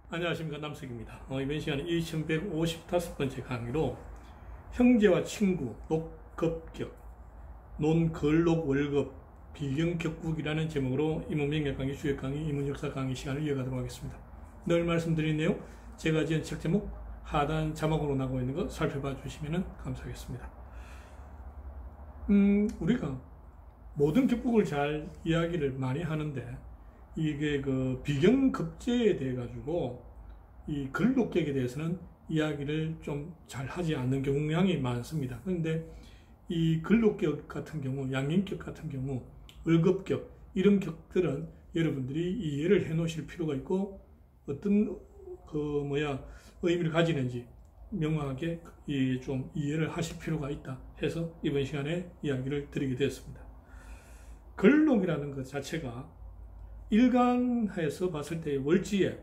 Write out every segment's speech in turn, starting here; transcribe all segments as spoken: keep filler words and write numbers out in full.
안녕하십니까, 남석입니다. 어, 이번 시간에 이천백오십오 번째 강의로 형제와 친구, 녹급격, 논걸록 월급, 비경격국이라는 제목으로 인문명예 강의, 주역 강의, 인문역사 강의 시간을 이어가도록 하겠습니다. 늘 말씀드린 내용, 제가 지은 책 제목 하단 자막으로 나오고 있는 거 살펴봐 주시면 감사하겠습니다. 음, 우리가 모든 격국을 잘 이야기를 많이 하는데 이게 그 비경급제에 대해 가지고 이 걸록격에 대해서는 이야기를 좀 잘 하지 않는 경향이 많습니다. 그런데 이 걸록격 같은 경우, 양인격 같은 경우, 월급격 이런 격들은 여러분들이 이해를 해 놓으실 필요가 있고 어떤 그 뭐야 의미를 가지는지 명확하게 이 좀 이해를 하실 필요가 있다 해서 이번 시간에 이야기를 드리게 되었습니다. 걸록이라는 것 자체가 일간에서 봤을 때 월지에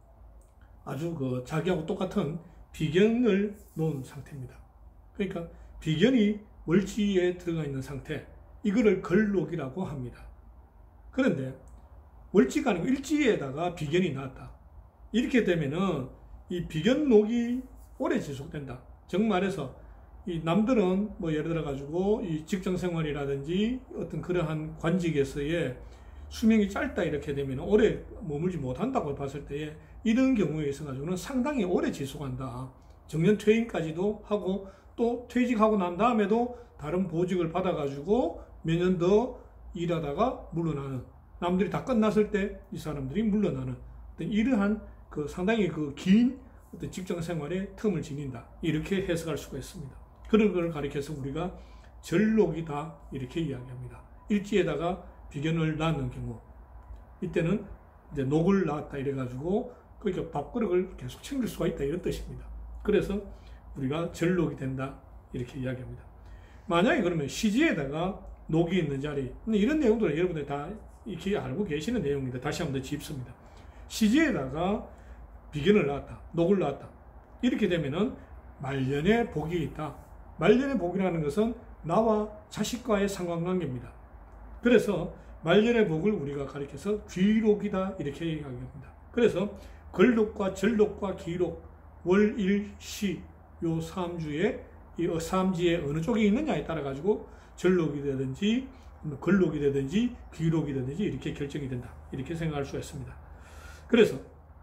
아주 그 자기하고 똑같은 비견을 놓은 상태입니다. 그러니까 비견이 월지에 들어가 있는 상태, 이거를 걸록이라고 합니다. 그런데 월지가 아니고 일지에다가 비견이 나왔다. 이렇게 되면은 이 비견록이 오래 지속된다. 정말해서 이 남들은 뭐 예를 들어 가지고 이 직장 생활이라든지 어떤 그러한 관직에서의 수명이 짧다 이렇게 되면 오래 머물지 못한다고 봤을 때에 이런 경우에 있어 가지고는 상당히 오래 지속한다. 정년 퇴임까지도 하고 또 퇴직하고 난 다음에도 다른 보직을 받아 가지고 몇 년 더 일하다가 물러나는, 남들이 다 끝났을 때 이 사람들이 물러나는 어떤 이러한 그 상당히 그 긴 어떤 직장 생활의 텀을 지닌다. 이렇게 해석할 수가 있습니다. 그런 걸 가리켜서 우리가 절록이다 이렇게 이야기합니다. 일지에다가 비견을 낳는 경우, 이때는 이제 녹을 낳았다 이래가지고 그러니까 밥그릇을 계속 챙길 수가 있다 이런 뜻입니다. 그래서 우리가 절록이 된다 이렇게 이야기합니다. 만약에 그러면 시지에다가 녹이 있는 자리, 이런 내용들은 여러분들이 다 이렇게 알고 계시는 내용입니다. 다시 한번 더 짚습니다. 시지에다가 비견을 낳았다, 녹을 낳았다 이렇게 되면은 말년에 복이 있다. 말년의 복이라는 것은 나와 자식과의 상관관계입니다. 그래서 말년의 복을 우리가 가리켜서 귀록이다 이렇게 얘기합니다. 그래서 걸록과 절록과 기록, 월, 일, 시 요 삼주에 이 삼지에 어느 쪽에 있느냐에 따라 가지고 절록이 되든지 걸록이 되든지 기록이 되든지 이렇게 결정이 된다 이렇게 생각할 수가 있습니다. 그래서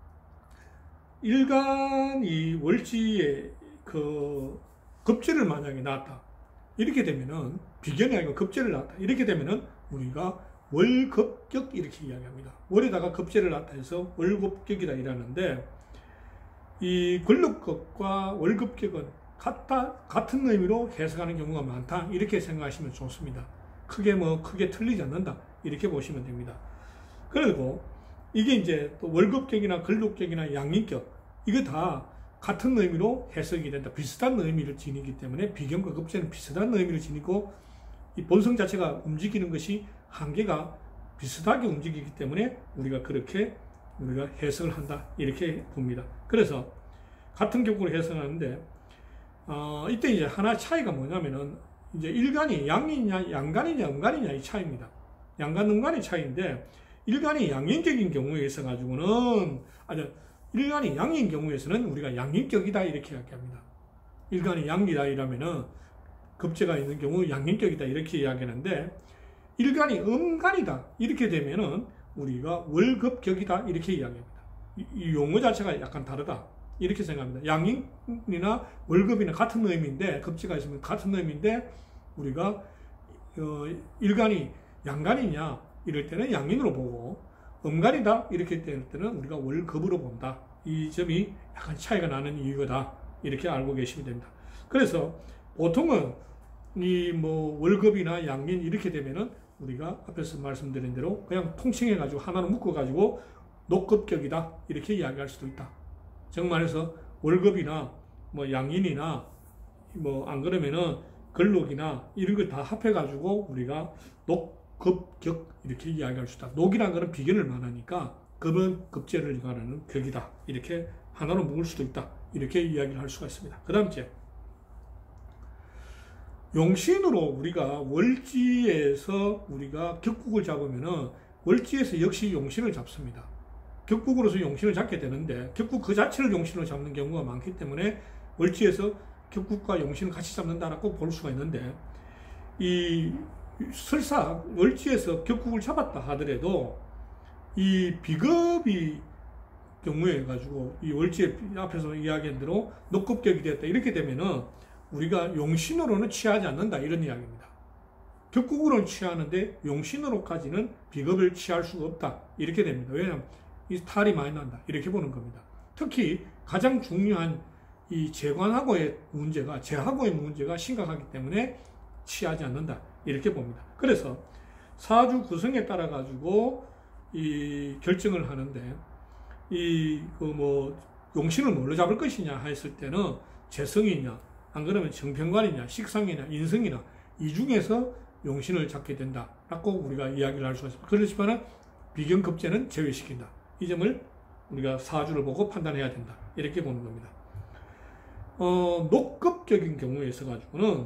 일간 이 월지에 그 급제를 만약에 낳았다 이렇게 되면은 비견이 아니고 급제를 낳았다 이렇게 되면은 우리가 월급격 이렇게 이야기합니다. 월에다가 급제를 낳았다 해서 월급격이다 이라는데, 이 걸록격과 월급격은 같다, 같은 의미로 해석하는 경우가 많다 이렇게 생각하시면 좋습니다. 크게 뭐 크게 틀리지 않는다 이렇게 보시면 됩니다. 그리고 이게 이제 또 월급격이나 걸록격이나 양인격 이거 다 같은 의미로 해석이 된다. 비슷한 의미를 지니기 때문에 비견과 급제는 비슷한 의미를 지니고 이 본성 자체가 움직이는 것이 한계가 비슷하게 움직이기 때문에 우리가 그렇게 우리가 해석을 한다 이렇게 봅니다. 그래서 같은 격으로 해석하는데 어, 이때 이제 하나 차이가 뭐냐면은 이제 일간이 양이냐 양간이냐 음간이냐 이 차이입니다. 양간 음간의 차이인데, 일간이 양인격인 경우에 있어 가지고는 아주 일간이 양인 경우에서는 우리가 양인격이다 이렇게 이야기합니다. 일간이 양이다 이라면은 급제가 있는 경우 양인격이다 이렇게 이야기하는데, 일간이 음간이다 이렇게 되면은 우리가 월급격이다 이렇게 이야기합니다. 이, 이 용어 자체가 약간 다르다 이렇게 생각합니다. 양인이나 월급이나 같은 의미인데, 급제가 있으면 같은 의미인데 우리가 어, 일간이 양간이냐 이럴 때는 양인으로 보고, 음간이다 이렇게 될 때는 우리가 월급으로 본다. 이 점이 약간 차이가 나는 이유다 이렇게 알고 계시면 됩니다. 그래서 보통은 이 뭐 월급이나 양인 이렇게 되면은 우리가 앞에서 말씀드린 대로 그냥 통칭해 가지고 하나로 묶어 가지고 녹급격이다 이렇게 이야기할 수도 있다. 정말해서 월급이나 뭐 양인이나 뭐 안 그러면은 걸록이나 이런 걸 다 합해 가지고 우리가 녹급격 이렇게 이야기할 수 있다. 녹이라는 것은 비견을 말하니까 급은 급제를 말하는 격이다 이렇게 하나로 묶을 수도 있다 이렇게 이야기를 할 수가 있습니다. 그 다음 째 용신으로 우리가 월지에서 우리가 격국을 잡으면은 월지에서 역시 용신을 잡습니다. 격국으로서 용신을 잡게 되는데 격국 그 자체를 용신으로 잡는 경우가 많기 때문에 월지에서 격국과 용신을 같이 잡는다라고 볼 수가 있는데, 이 설사 월지에서 격국을 잡았다 하더라도 이 비겁이 경우에 가지고 이 월지의 앞에서 이야기한 대로 녹급격이 되었다 이렇게 되면은 우리가 용신으로는 취하지 않는다 이런 이야기입니다. 격국으로는 취하는데 용신으로까지는 비겁을 취할 수가 없다 이렇게 됩니다. 왜냐하면 이 탈이 많이 난다 이렇게 보는 겁니다. 특히 가장 중요한 이 재관하고의 문제가 재하고의 문제가 심각하기 때문에 취하지 않는다 이렇게 봅니다. 그래서 사주 구성에 따라 가지고 이 결정을 하는데, 이 그 뭐 용신을 뭘로 잡을 것이냐 했을 때는 재성이냐 안 그러면 정평관이냐 식상이냐 인성이나 이 중에서 용신을 잡게 된다라고 우리가 이야기를 할 수가 있습니다. 그렇지만 비경급제는 제외시킨다. 이 점을 우리가 사주를 보고 판단해야 된다 이렇게 보는 겁니다. 어, 녹급격인 경우에 있어 가지고는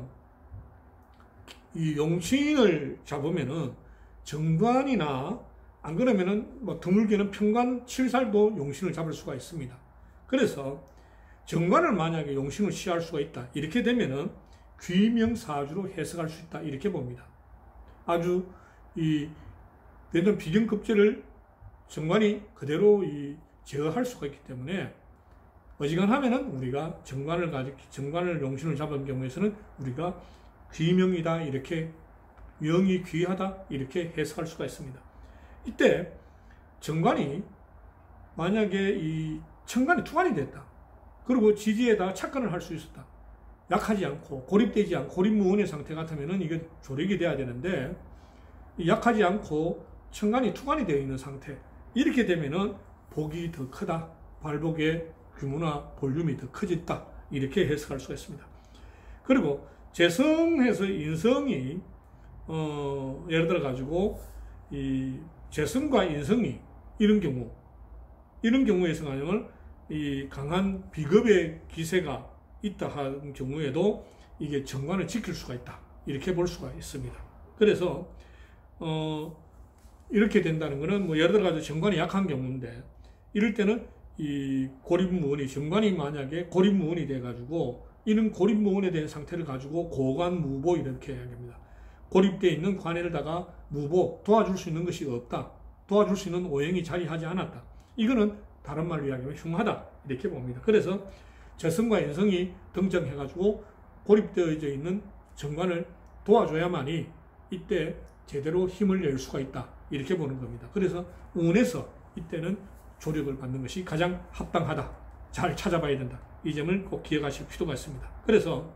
이 용신을 잡으면은 정관이나 안 그러면은 뭐 드물게는 평관 칠살도 용신을 잡을 수가 있습니다. 그래서 정관을 만약에 용신을 취할 수가 있다 이렇게 되면은 귀명사주로 해석할 수 있다 이렇게 봅니다. 아주 이 내년 비경급제를 정관이 그대로 이 제어할 수가 있기 때문에 어지간하면은 우리가 정관을 가지고 정관을 용신을 잡은 경우에서는 우리가 귀명이다 이렇게 명이 귀하다 이렇게 해석할 수가 있습니다. 이때 정관이 만약에 이 천간이 투관이 됐다. 그리고 지지에다 착관을 할 수 있었다. 약하지 않고 고립되지 않고 고립무원의 상태 같으면은 이게 조력이 돼야 되는데 약하지 않고 천간이 투관이 되어 있는 상태 이렇게 되면은 복이 더 크다. 발복의 규모나 볼륨이 더 커졌다. 이렇게 해석할 수가 있습니다. 그리고 재성에서 인성이 어 예를 들어 가지고 이 재성과 인성이 이런 경우 이런 경우에서 가능은 이 강한 비겁의 기세가 있다 하는 경우에도 이게 정관을 지킬 수가 있다 이렇게 볼 수가 있습니다. 그래서 어 이렇게 된다는 것은 뭐 예를 들어 가지고 정관이 약한 경우인데 이럴 때는 이 고립무원이 정관이 만약에 고립무원이 돼 가지고 이런 고립무원에 대한 상태를 가지고 고관무보 이렇게 이야기합니다. 고립되어 있는 관에다가 무보 도와줄 수 있는 것이 없다. 도와줄 수 있는 오행이 자리하지 않았다. 이거는 다른 말로 이야기하면 흉하다 이렇게 봅니다. 그래서 재성과 인성이 등장해가지고 고립되어져 있는 정관을 도와줘야만이 이때 제대로 힘을 낼 수가 있다 이렇게 보는 겁니다. 그래서 운에서 이때는 조력을 받는 것이 가장 합당하다. 잘 찾아봐야 된다. 이 점을 꼭 기억하실 필요가 있습니다. 그래서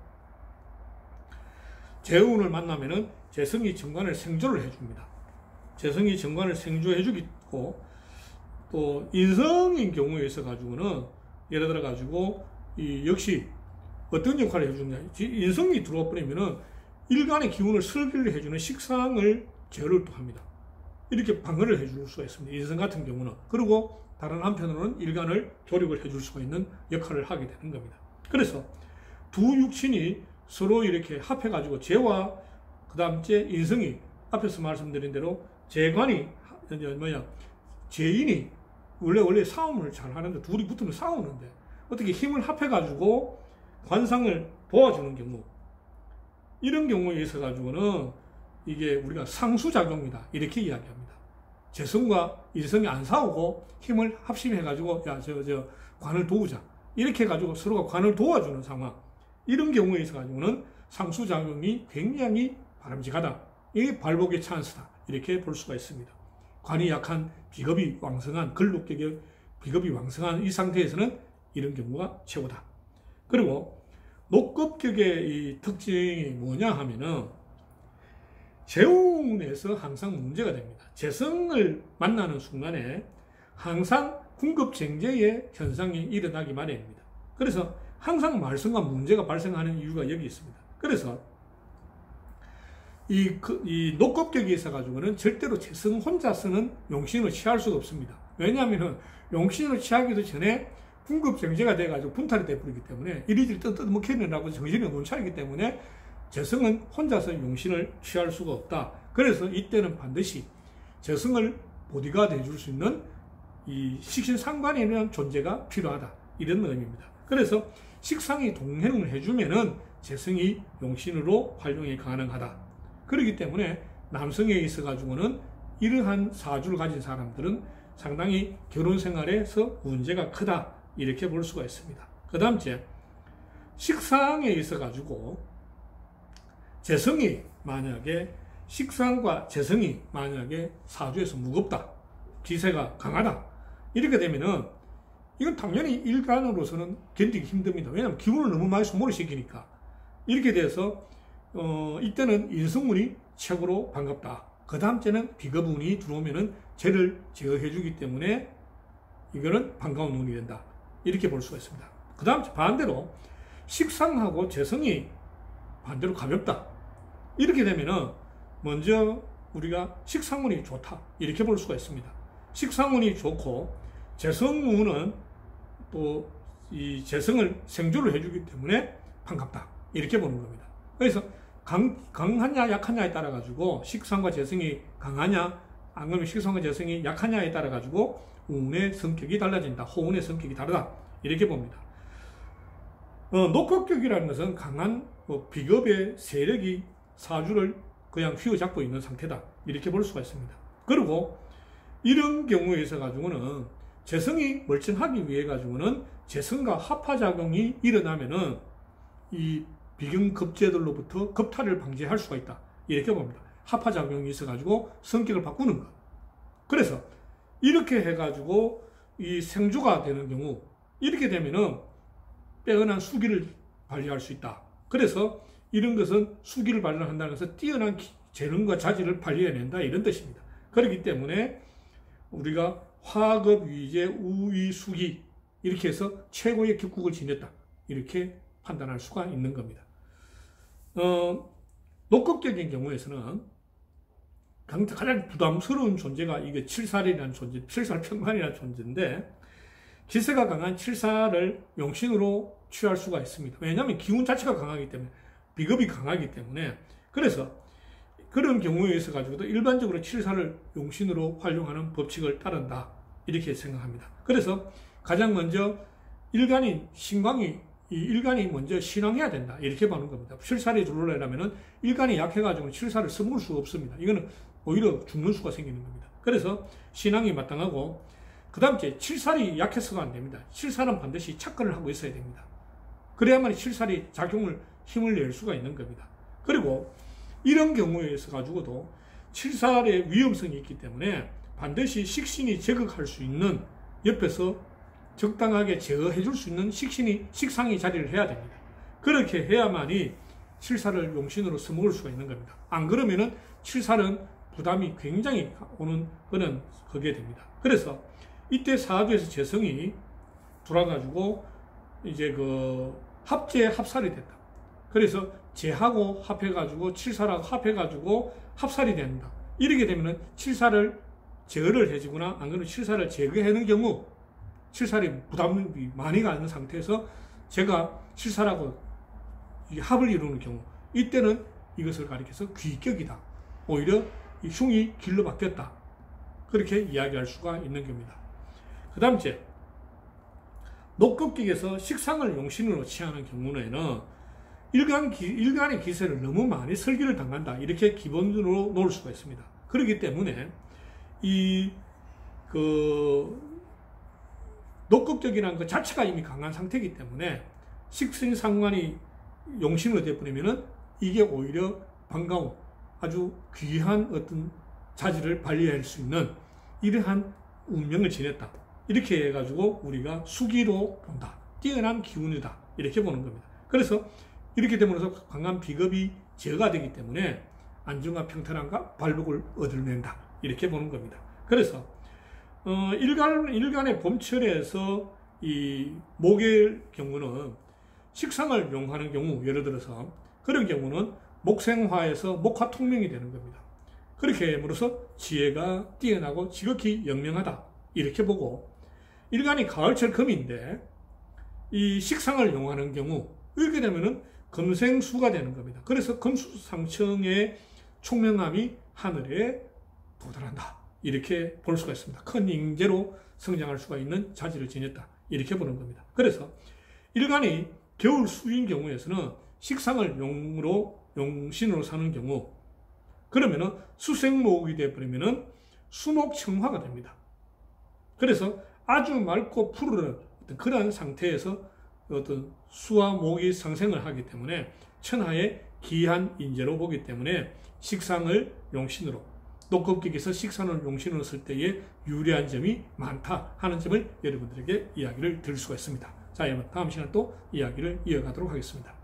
재운을 만나면은 재성이 정관을 생조를 해줍니다. 재성이 정관을 생조해주고 또 인성인 경우에 있어 가지고는 예를 들어 가지고 이 역시 어떤 역할을 해주느냐 인성이 들어와 버리면은 일간의 기운을 설계를 해주는 식상을 제어를 또 합니다. 이렇게 방어를 해줄 수가 있습니다. 인성 같은 경우는. 그리고 다른 한편으로는 일간을 조력을 해줄 수가 있는 역할을 하게 되는 겁니다. 그래서 두 육신이 서로 이렇게 합해가지고 재와 그 다음 째 인성이 앞에서 말씀드린 대로 재관이 뭐냐 재인이 원래 원래 싸움을 잘 하는데 둘이 붙으면 싸우는데 어떻게 힘을 합해가지고 관상을 도와주는 경우 이런 경우에 있어 가지고는 이게 우리가 상수작용이다 이렇게 이야기합니다. 재성과 인성이 안 싸우고 힘을 합심해 가지고 야 저 저 관을 도우자 이렇게 해가지고 서로가 관을 도와주는 상황 이런 경우에 있어 가지고는 상수작용이 굉장히 바람직하다. 이게 발복의 찬스다 이렇게 볼 수가 있습니다. 관이 약한 비겁이 왕성한 근록격의 비겁이 왕성한 이 상태에서는 이런 경우가 최고다. 그리고 녹급격의 이 특징이 뭐냐 하면은 재운에서 항상 문제가 됩니다. 재성을 만나는 순간에 항상 궁급쟁제의 현상이 일어나기 마련입니다. 그래서 항상 말썽과 문제가 발생하는 이유가 여기 있습니다. 그래서 이, 그, 이 녹급격이 있어가지고는 절대로 재성 혼자서는 용신을 취할 수가 없습니다. 왜냐하면 용신을 취하기도 전에 궁급쟁제가 돼가지고 분탈이 돼버리기 때문에 이리저리 뜯어먹히느라고 정신이 논차이기 때문에 재성은 혼자서 용신을 취할 수가 없다. 그래서 이때는 반드시 재성을 보디가드 해줄 수 있는 이 식신상관이라는 존재가 필요하다. 이런 의미입니다. 그래서 식상이 동행을 해주면은 재성이 용신으로 활용이 가능하다. 그렇기 때문에 남성에 있어 가지고는 이러한 사주를 가진 사람들은 상당히 결혼 생활에서 문제가 크다. 이렇게 볼 수가 있습니다. 그 다음째, 식상에 있어 가지고 재성이 만약에 식상과 재성이 만약에 사주에서 무겁다. 기세가 강하다. 이렇게 되면은 이건 당연히 일간으로서는 견디기 힘듭니다. 왜냐하면 기운을 너무 많이 소모를 시키니까. 이렇게 돼서 어, 이때는 인성운이 최고로 반갑다. 그 다음째는 비겁운이 들어오면은 죄를 제어해주기 때문에 이거는 반가운 운이 된다. 이렇게 볼 수가 있습니다. 그 다음 반대로 식상하고 재성이 반대로 가볍다. 이렇게 되면은 먼저 우리가 식상운이 좋다. 이렇게 볼 수가 있습니다. 식상운이 좋고 재성운은 또 이 재성을 생조를 해주기 때문에 반갑다. 이렇게 보는 겁니다. 그래서 강, 강하냐 약하냐에 따라 가지고 식상과 재성이 강하냐 안 그러면 식상과 재성이 약하냐에 따라 가지고 운의 성격이 달라진다. 호운의 성격이 다르다. 이렇게 봅니다. 어, 녹극격이라는 것은 강한 뭐 비겁의 세력이 사주를 그냥 휘어잡고 있는 상태다. 이렇게 볼 수가 있습니다. 그리고 이런 경우에 있어 가지고는 재성이 멀쩡하기 위해 가지고는 재성과 합화작용이 일어나면은 이 비경급제들로부터 급탈을 방지할 수가 있다. 이렇게 봅니다. 합화작용이 있어 가지고 성격을 바꾸는 것. 그래서 이렇게 해 가지고 이 생조가 되는 경우 이렇게 되면은 빼어난 수기를 발휘할 수 있다. 그래서 이런 것은 수기를 발휘한다는 것은 뛰어난 재능과 자질을 발휘해낸다. 이런 뜻입니다. 그렇기 때문에 우리가 화급, 위재, 우위, 수기 이렇게 해서 최고의 격국을 지녔다. 이렇게 판단할 수가 있는 겁니다. 어, 녹극적인 경우에서는 가장 부담스러운 존재가 이게 칠살이라는 존재, 칠살평관이라는 존재인데 기세가 강한 칠살을 용신으로 취할 수가 있습니다. 왜냐하면 기운 자체가 강하기 때문에 비겁이 강하기 때문에 그래서 그런 경우에 있어 가지고도 일반적으로 칠살을 용신으로 활용하는 법칙을 따른다. 이렇게 생각합니다. 그래서 가장 먼저 일간이 신광이 이 일간이 먼저 신앙해야 된다. 이렇게 보는 겁니다. 칠살이 들어오려면 일간이 약해가지고 칠살을 써먹을 수가 없습니다. 이거는 오히려 죽는 수가 생기는 겁니다. 그래서 신앙이 마땅하고 그 다음째 칠살이 약해서가 안 됩니다. 칠살은 반드시 착근을 하고 있어야 됩니다. 그래야만 칠살이 작용을 힘을 낼 수가 있는 겁니다. 그리고 이런 경우에 있어 가지고도 칠살의 위험성이 있기 때문에 반드시 식신이 제극할 수 있는 옆에서 적당하게 제어해 줄 수 있는 식신이 식상이 자리를 해야 됩니다. 그렇게 해야만이 칠살을 용신으로 써먹을 수가 있는 겁니다. 안 그러면은 칠살은 부담이 굉장히 오는 그런 그게 됩니다. 그래서 이때 사주에서 재성이 돌아가지고 이제 그 합재 합살이 됐다. 그래서 재하고 합해가지고 칠살하고 합해가지고 합살이 된다. 이렇게 되면은 칠살을 제어를 해주거나 안 그러면 칠살을 제거하는 경우 칠살이 부담이 많이 가는 상태에서 제가 칠살하고 합을 이루는 경우 이때는 이것을 가리켜서 귀격이다. 오히려 이 흉이 길로 바뀌었다. 그렇게 이야기할 수가 있는 겁니다. 그 다음째 녹극격에서 식상을 용신으로 취하는 경우에는 일간 기, 일간의 기세를 너무 많이 설기를 당한다. 이렇게 기본으로 놓을 수가 있습니다. 그렇기 때문에 이 그 녹극격이라는 것 자체가 이미 강한 상태이기 때문에 식신상관이 용신으로 되어버리면은 이게 오히려 반가운 아주 귀한 어떤 자질을 발휘할 수 있는 이러한 운명을 지녔다. 이렇게 해가지고 우리가 수기로 본다. 뛰어난 기운이다. 이렇게 보는 겁니다. 그래서 이렇게 되면서 강한 비겁이 제어가 되기 때문에 안정과 평탄함과 발복을 얻어낸다. 이렇게 보는 겁니다. 그래서 어, 일간, 일간의 봄철에서 이 목의 경우는 식상을 용하는 경우, 예를 들어서 그런 경우는 목생화에서 목화 통명이 되는 겁니다. 그렇게 함으로써 지혜가 뛰어나고 지극히 영명하다. 이렇게 보고 일간이 가을철 금인데 이 식상을 용하는 경우 이렇게 되면은 금생수가 되는 겁니다. 그래서 금수상청의 총명함이 하늘에 도달한다. 이렇게 볼 수가 있습니다. 큰 인재로 성장할 수가 있는 자질을 지녔다. 이렇게 보는 겁니다. 그래서 일간이 겨울 수인 경우에서는 식상을 용으로, 용신으로 사는 경우, 그러면은 수생목이 되어버리면은 수목청화가 됩니다. 그래서 아주 맑고 푸르른 어떤 그러한 상태에서 어떤 수와 목이 상생을 하기 때문에 천하의 기한 인재로 보기 때문에 식상을 용신으로, 녹급격에서 식상을 용신으로 쓸 때에 유리한 점이 많다 하는 점을 여러분들에게 이야기를 드릴 수가 있습니다. 자, 여러분 다음 시간 또 이야기를 이어가도록 하겠습니다.